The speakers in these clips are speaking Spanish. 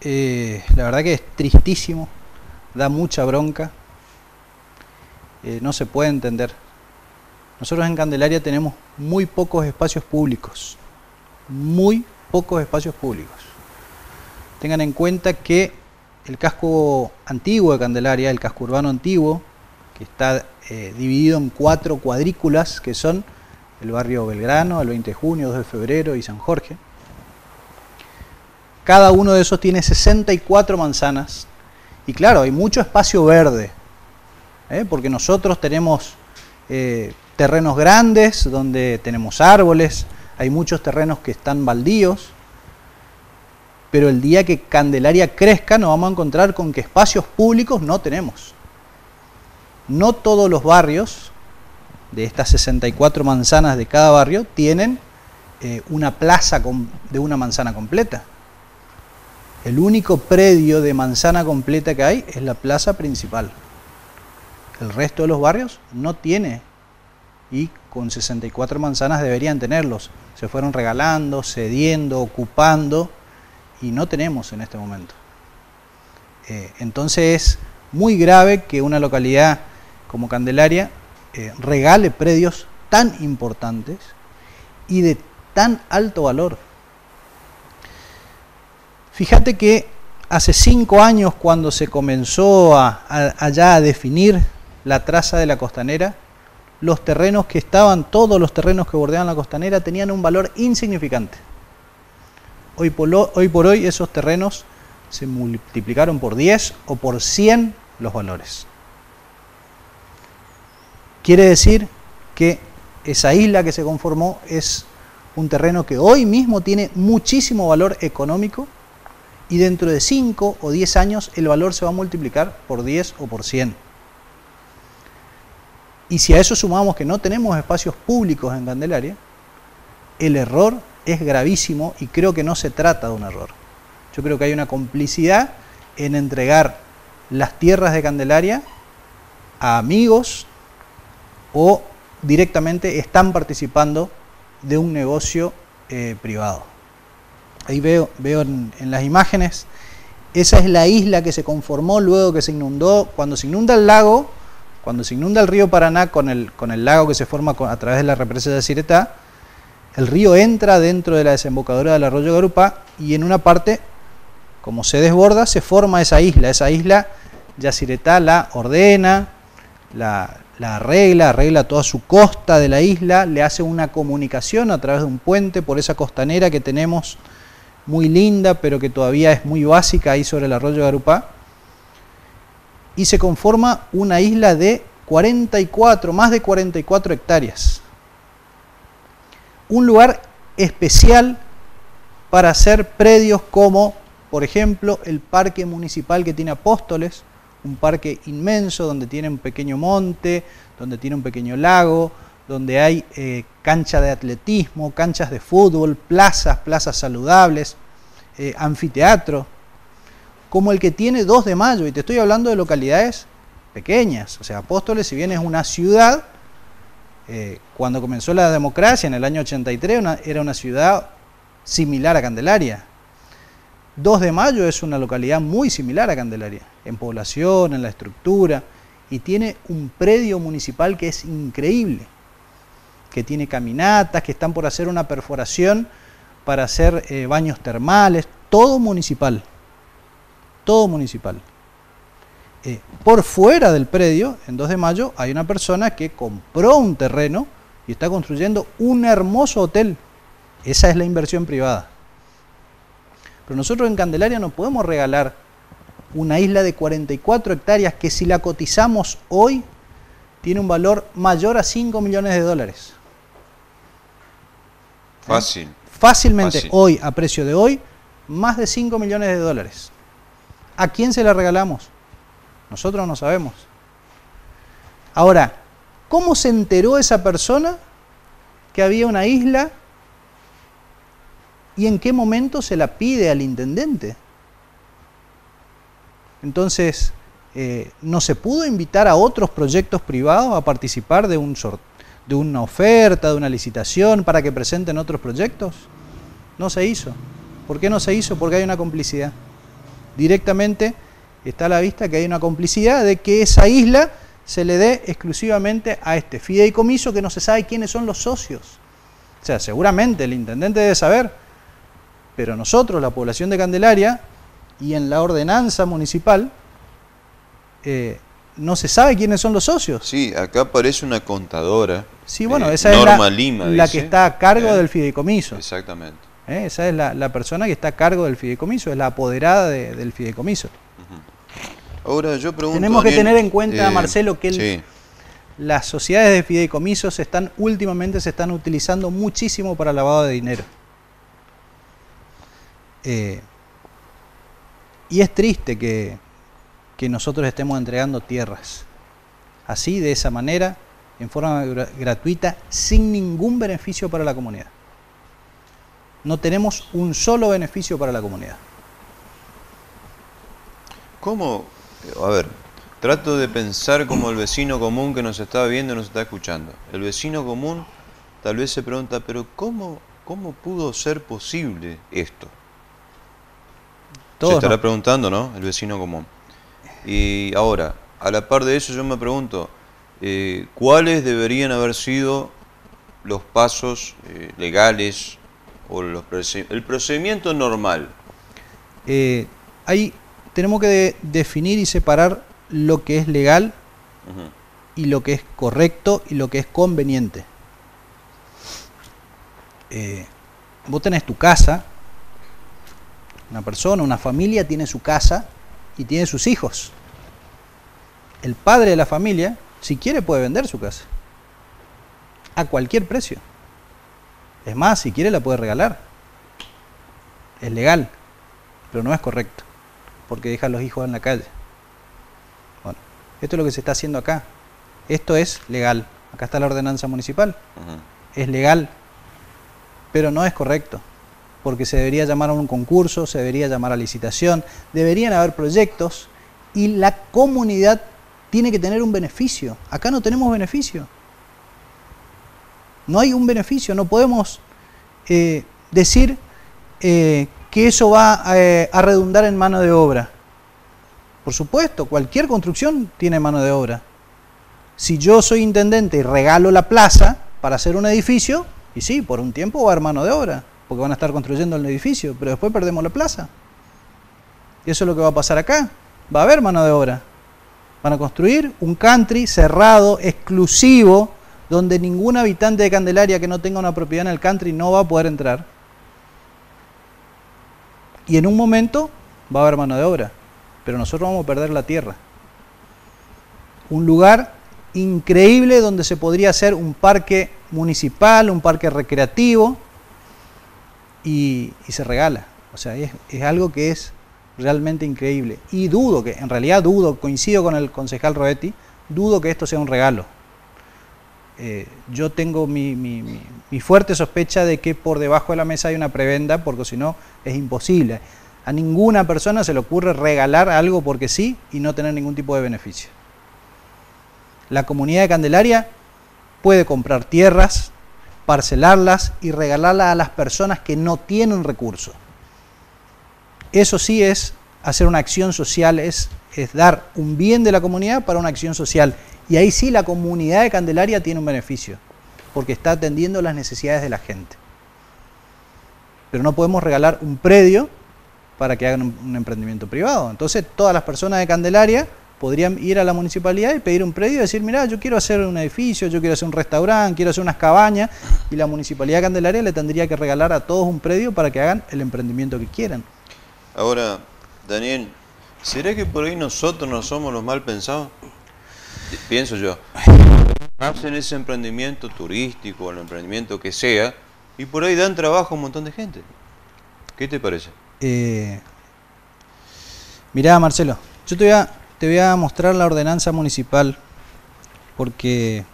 la verdad que es tristísimo, da mucha bronca, no se puede entender. Nosotros en Candelaria tenemos muy pocos espacios públicos, muy pocos espacios públicos. Tengan en cuenta que el casco antiguo de Candelaria, el casco urbano antiguo, que está dividido en 4 cuadrículas, que son el barrio Belgrano, el 20 de junio, 2 de febrero y San Jorge. Cada uno de esos tiene 64 manzanas. Y claro, hay mucho espacio verde, porque nosotros tenemos terrenos grandes donde tenemos árboles, hay muchos terrenos que están baldíos, pero el día que Candelaria crezca nos vamos a encontrar con que espacios públicos no tenemos. No todos los barrios de estas 64 manzanas de cada barrio tienen una plaza de una manzana completa. El único predio de manzana completa que hay es la plaza principal. El resto de los barrios no tiene, y con 64 manzanas deberían tenerlos. Se fueron regalando, cediendo, ocupando, y no tenemos en este momento. Entonces es muy grave que una localidad como Candelaria regale predios tan importantes y de tan alto valor. Fíjate que hace 5 años, cuando se comenzó allá a definir la traza de la costanera, los terrenos que estaban, todos los terrenos que bordeaban la costanera tenían un valor insignificante. Hoy por hoy esos terrenos se multiplicaron por 10 o por 100 los valores. Quiere decir que esa isla que se conformó es un terreno que hoy mismo tiene muchísimo valor económico, y dentro de 5 o 10 años el valor se va a multiplicar por 10 o por 100. Y si a eso sumamos que no tenemos espacios públicos en Candelaria, el error es gravísimo, y creo que no se trata de un error. Yo creo que hay una complicidad en entregar las tierras de Candelaria a amigos, o directamente están participando de un negocio privado. Ahí veo en las imágenes, esa es la isla que se conformó luego que se inundó. Cuando se inunda el lago, cuando se inunda el río Paraná con el lago que se forma a través de la represa de Yacyretá, el río entra dentro de la desembocadura del arroyo Garupá, y en una parte, como se desborda, se forma esa isla. Esa isla Yacyretá la ordena, la arregla toda su costa de la isla, le hace una comunicación a través de un puente por esa costanera que tenemos, muy linda, pero que todavía es muy básica ahí sobre el arroyo Garupá, y se conforma una isla de más de 44 hectáreas. Un lugar especial para hacer predios como, por ejemplo, el parque municipal que tiene Apóstoles, un parque inmenso donde tiene un pequeño monte, donde tiene un pequeño lago, donde hay cancha de atletismo, canchas de fútbol, plazas saludables, anfiteatro, como el que tiene 2 de Mayo, y te estoy hablando de localidades pequeñas. O sea, Apóstoles, si bien es una ciudad, cuando comenzó la democracia en el año 83, era una ciudad similar a Candelaria. 2 de Mayo es una localidad muy similar a Candelaria, en población, en la estructura, y tiene un predio municipal que es increíble, que tiene caminatas, que están por hacer una perforación para hacer baños termales, todo municipal, todo municipal. Por fuera del predio, en 2 de Mayo, hay una persona que compró un terreno y está construyendo un hermoso hotel. Esa es la inversión privada. Pero nosotros en Candelaria no podemos regalar una isla de 44 hectáreas que, si la cotizamos hoy, tiene un valor mayor a 5 millones de dólares. Fácil. Fácilmente, Fácil. Hoy, a precio de hoy, más de 5 millones de dólares. ¿A quién se la regalamos? Nosotros no sabemos. Ahora, ¿cómo se enteró esa persona que había una isla, y en qué momento se la pide al intendente? Entonces, ¿no se pudo invitar a otros proyectos privados a participar de una oferta, de una licitación, para que presenten otros proyectos? No se hizo. ¿Por qué no se hizo? Porque hay una complicidad. directamente está a la vista que hay una complicidad de que esa isla se le dé exclusivamente a este fideicomiso que no se sabe quiénes son los socios. O sea, seguramente el intendente debe saber, pero nosotros, la población de Candelaria, y en la ordenanza municipal, no se sabe quiénes son los socios. Sí, acá aparece una contadora. Sí, bueno, esa Norma es Lima, la dice, que está a cargo del fideicomiso. Exactamente. Esa es la persona que está a cargo del fideicomiso, es la apoderada del fideicomiso. Ahora yo pregunto, tenemos que Daniel, tener en cuenta, Marcelo, que sí, las sociedades de fideicomisos últimamente se están utilizando muchísimo para lavado de dinero. Y es triste que nosotros estemos entregando tierras así, de esa manera, en forma gratuita, sin ningún beneficio para la comunidad. No tenemos un solo beneficio para la comunidad. ¿Cómo? A ver, trato de pensar como el vecino común que nos está viendo y nos está escuchando. El vecino común tal vez se pregunta, pero ¿cómo pudo ser posible esto? Todos se estará no. preguntando, ¿no? El vecino común. Y ahora, a la par de eso yo me pregunto, ¿cuáles deberían haber sido los pasos legales o el procedimiento normal? Ahí tenemos que definir y separar lo que es legal y lo que es correcto y lo que es conveniente. Vos tenés tu casa, una persona, una familia tiene su casa y tiene sus hijos. El padre de la familia, si quiere, puede vender su casa a cualquier precio. Es más, si quiere la puede regalar. Es legal, pero no es correcto, porque deja a los hijos en la calle. Bueno, esto es lo que se está haciendo acá. Esto es legal. Acá está la ordenanza municipal. Es legal, pero no es correcto, porque se debería llamar a un concurso, se debería llamar a licitación, deberían haber proyectos y la comunidad tiene que tener un beneficio. Acá no tenemos beneficio. No hay un beneficio, no podemos decir que eso va a redundar en mano de obra. Por supuesto, cualquier construcción tiene mano de obra. Si yo soy intendente y regalo la plaza para hacer un edificio, y sí, por un tiempo va a haber mano de obra, porque van a estar construyendo el edificio, pero después perdemos la plaza. Y eso es lo que va a pasar acá. Va a haber mano de obra. Van a construir un country cerrado, exclusivo, donde ningún habitante de Candelaria que no tenga una propiedad en el country no va a poder entrar. Y en un momento va a haber mano de obra, pero nosotros vamos a perder la tierra. Un lugar increíble donde se podría hacer un parque municipal, un parque recreativo, y se regala. O sea, es algo que es realmente increíble. Y en realidad coincido con el concejal Roetti, dudo que esto sea un regalo. Yo tengo mi fuerte sospecha de que por debajo de la mesa hay una prebenda, porque si no es imposible. A ninguna persona se le ocurre regalar algo porque sí y no tener ningún tipo de beneficio. La comunidad de Candelaria puede comprar tierras, parcelarlas y regalarlas a las personas que no tienen recursos. Eso sí es hacer una acción social, es dar un bien de la comunidad para una acción social. Y ahí sí la comunidad de Candelaria tiene un beneficio, porque está atendiendo las necesidades de la gente. Pero no podemos regalar un predio para que hagan un emprendimiento privado. Entonces todas las personas de Candelaria podrían ir a la municipalidad y pedir un predio y decir, mirá, yo quiero hacer un edificio, yo quiero hacer un restaurante, quiero hacer unas cabañas, y la municipalidad de Candelaria le tendría que regalar a todos un predio para que hagan el emprendimiento que quieran. Ahora, Daniel, ¿será que por ahí nosotros no somos los mal pensados? Pienso yo. Hacen ese emprendimiento turístico o el emprendimiento que sea y por ahí dan trabajo a un montón de gente. ¿Qué te parece? Mirá, Marcelo, yo te voy a mostrar la ordenanza municipal porque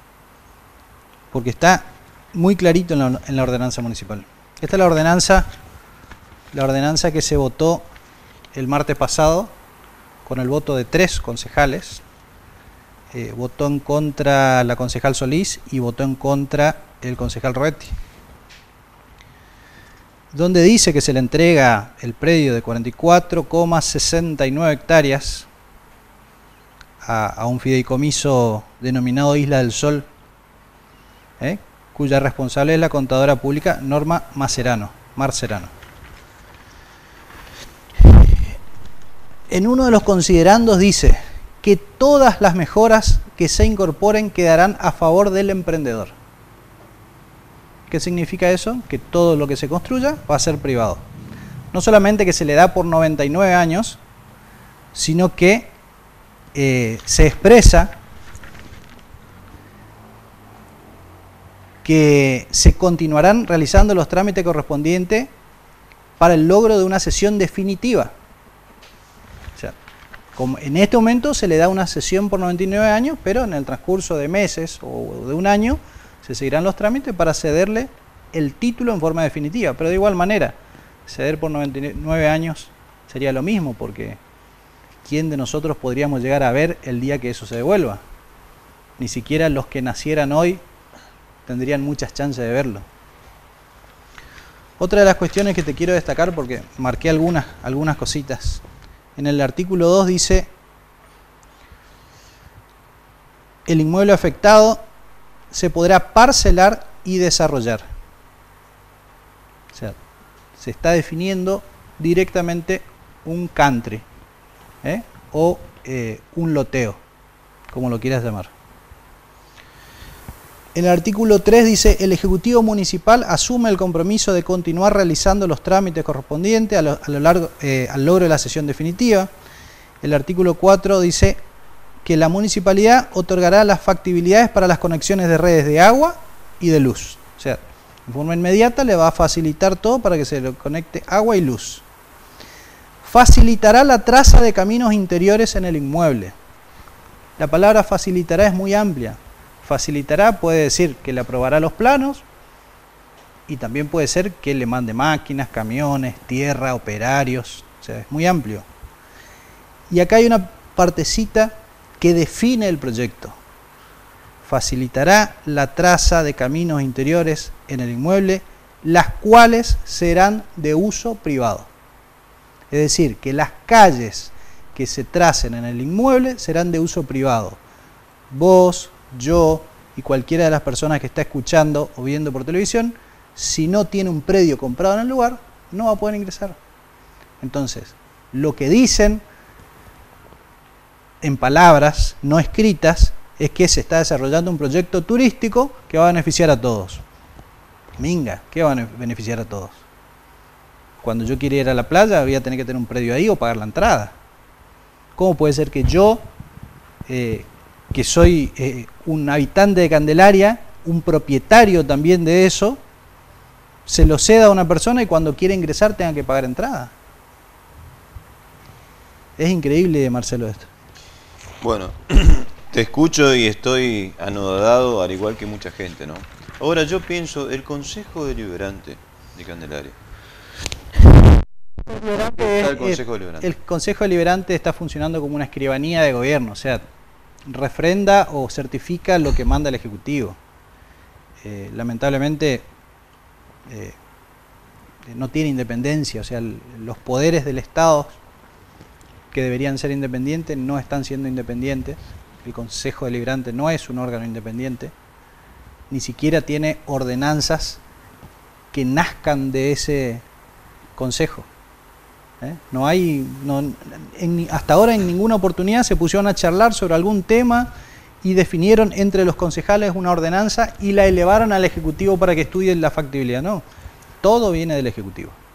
está muy clarito en la ordenanza municipal. Esta es la ordenanza que se votó el martes pasado con el voto de 3 concejales. Votó en contra la concejal Solís y votó en contra el concejal Roetti. donde dice que se le entrega el predio de 44,69 hectáreas a un fideicomiso denominado Isla del Sol, cuya responsable es la contadora pública Norma Marcerano. En uno de los considerandos dice que todas las mejoras que se incorporen quedarán a favor del emprendedor. ¿Qué significa eso? Que todo lo que se construya va a ser privado. No solamente que se le da por 99 años, sino que se expresa que se continuarán realizando los trámites correspondientes para el logro de una cesión definitiva. O sea, como en este momento se le da una cesión por 99 años, pero en el transcurso de meses o de un año se seguirán los trámites para cederle el título en forma definitiva. Pero de igual manera, ceder por 99 años sería lo mismo, porque ¿quién de nosotros podríamos llegar a ver el día que eso se devuelva? Ni siquiera los que nacieran hoy tendrían muchas chances de verlo. Otra de las cuestiones que te quiero destacar, porque marqué algunas cositas. En el artículo 2 dice: el inmueble afectado se podrá parcelar y desarrollar. O sea, se está definiendo directamente un country, o un loteo, como lo quieras llamar. En el artículo 3 dice: el Ejecutivo Municipal asume el compromiso de continuar realizando los trámites correspondientes al logro de la cesión definitiva. El artículo 4 dice que la municipalidad otorgará las factibilidades para las conexiones de redes de agua y de luz. O sea, en forma inmediata le va a facilitar todo para que se le conecte agua y luz. Facilitará la traza de caminos interiores en el inmueble. La palabra facilitará es muy amplia. Facilitará puede decir que le aprobará los planos, y también puede ser que le mande máquinas, camiones, tierra, operarios. O sea, es muy amplio. Y acá hay una partecita que define el proyecto. Facilitará la traza de caminos interiores en el inmueble, las cuales serán de uso privado. Es decir, que las calles que se tracen en el inmueble serán de uso privado. Vos, yo y cualquiera de las personas que está escuchando o viendo por televisión, si no tiene un predio comprado en el lugar, no va a poder ingresar. Entonces, lo que dicen en palabras no escritas es que se está desarrollando un proyecto turístico que va a beneficiar a todos. Minga, ¿qué va a beneficiar a todos? Cuando yo quiera ir a la playa voy a tener que tener un predio ahí o pagar la entrada. ¿Cómo puede ser que yo, que soy un habitante de Candelaria, un propietario también de eso, se lo ceda a una persona y cuando quiera ingresar tenga que pagar entrada? Es increíble, Marcelo, esto. Bueno, te escucho y estoy anodado, al igual que mucha gente, ¿no? Ahora yo pienso, el Consejo Deliberante de Candelaria. El Consejo Deliberante está funcionando como una escribanía de gobierno, o sea, refrenda o certifica lo que manda el Ejecutivo. Lamentablemente no tiene independencia, o sea, los poderes del Estado que deberían ser independientes no están siendo independientes. El Consejo Deliberante no es un órgano independiente, ni siquiera tiene ordenanzas que nazcan de ese consejo. No hay, hasta ahora en ninguna oportunidad se pusieron a charlar sobre algún tema y definieron entre los concejales una ordenanza y la elevaron al Ejecutivo para que estudien la factibilidad. No, todo viene del Ejecutivo.